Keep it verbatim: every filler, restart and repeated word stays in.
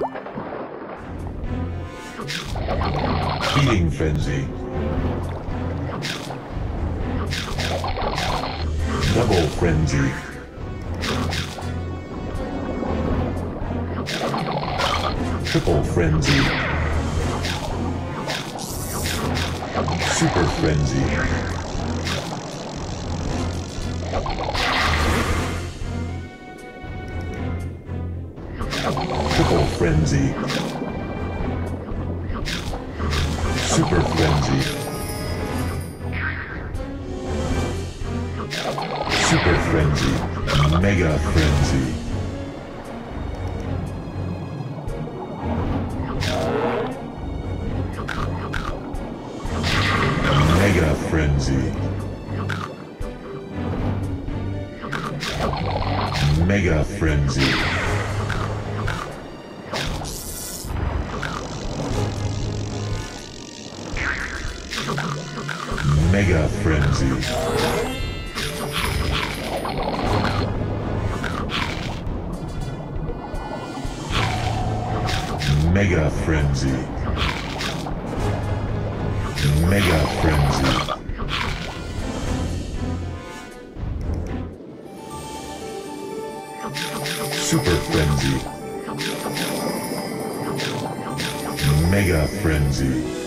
Healing frenzy. Double frenzy. Triple frenzy. Super frenzy. Triple frenzy. Super frenzy. Super frenzy. Mega frenzy. Mega frenzy. Mega frenzy. Mega frenzy. Mega frenzy. Mega frenzy. Super frenzy. Mega frenzy.